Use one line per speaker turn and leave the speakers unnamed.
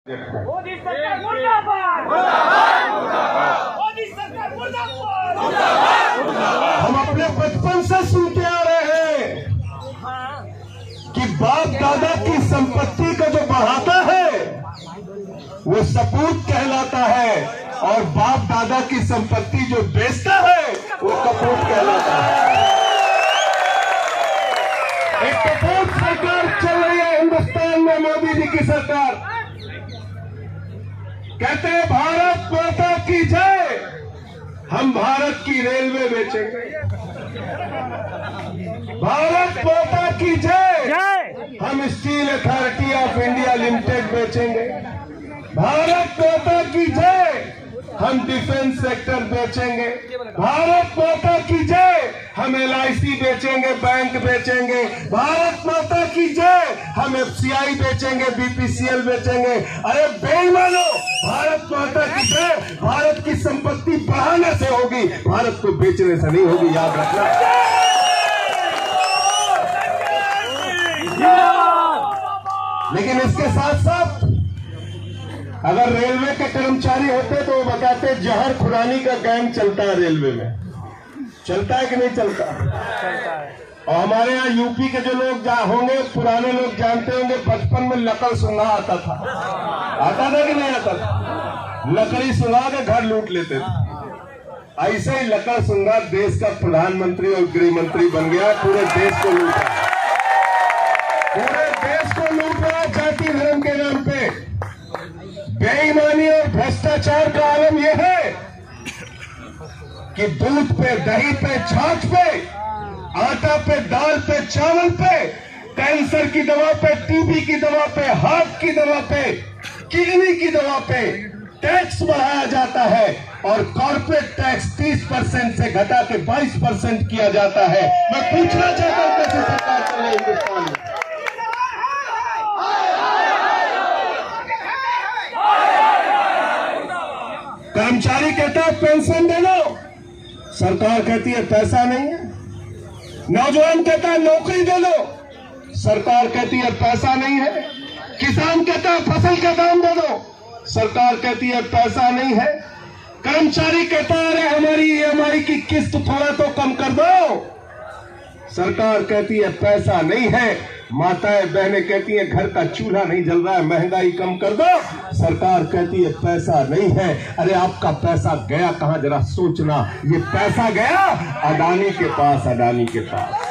मोदी सरकार मुर्दाबाद, मुर्दाबाद, मुर्दाबाद। मोदी सरकार मुर्दाबाद, मुर्दाबाद।
हम अपने बचपन से सुनते आ रहे हैं कि बाप दादा की संपत्ति को जो बढ़ाता है वो सपूत कहलाता है और बाप दादा की संपत्ति जो बेचता है वो कपूत कहलाता है। एक कपूत सरकार चल रही है हिंदुस्तान में, मोदी जी की सरकार। कहते हैं भारत माता की जय, हम भारत की रेलवे बेचेंगे। भारत माता की जय, हम Steel Authority of India Limited बेचेंगे। भारत माता की जय, हम डिफेंस सेक्टर बेचेंगे। भारत माता की जय, हम LIC बेचेंगे, बैंक बेचेंगे। भारत माता की जय, हम FCI बेचेंगे, BPCL बेचेंगे। अरे बेईमानो, भारत माता की जय भारत की संपत्ति बढ़ाने से होगी, भारत को बेचने से नहीं होगी, याद रखना। लेकिन इसके साथ साथ अगर रेलवे के कर्मचारी होते तो वो बताते जहर खुरानी का गैंग चलता है रेलवे में। चलता है कि नहीं चलता? और हमारे यहाँ यूपी के जो लोग होंगे, पुराने लोग जानते होंगे, बचपन में लकड़ सुंघा आता था कि नहीं आता था? लकड़ी सुंघा के घर लूट लेते थे। ऐसे ही लकड़ सुंघा देश का प्रधानमंत्री और गृह मंत्री बन गया। पूरे देश को लूट रहा, पूरे देश को लूट रहा जाति धर्म के नाम पे। बेईमानी और भ्रष्टाचार का आलम यह है कि दूध पे, दही पे, छाछ पे, आटा पे, दाल पे, चावल पे, कैंसर की दवा पे, टीबी की दवा पे, हार्ट की दवा पे, किडनी की दवा पे टैक्स बढ़ाया जाता है और कॉर्पोरेट टैक्स 30% से घटा के 22% किया जाता है। मैं पूछना चाहता हूं कैसे सरकार चल रही है हिंदुस्तान में? कर्मचारी कहता है पेंशन दे दो, सरकार कहती है पैसा नहीं है। नौजवान कहता है नौकरी दे दो, सरकार कहती है पैसा नहीं है। किसान कहता है फसल का दाम दे दो, सरकार कहती है पैसा नहीं है। कर्मचारी कहता है अरे हमारी EMI की किस्त थोड़ा तो कम कर दो, सरकार कहती है पैसा नहीं है। माताएं बहनें कहती हैं घर का चूल्हा नहीं जल रहा है, महंगाई कम कर दो, सरकार कहती है पैसा नहीं है। अरे आपका पैसा गया कहां, जरा सोचना। ये पैसा गया अडानी के पास, अडानी के पास।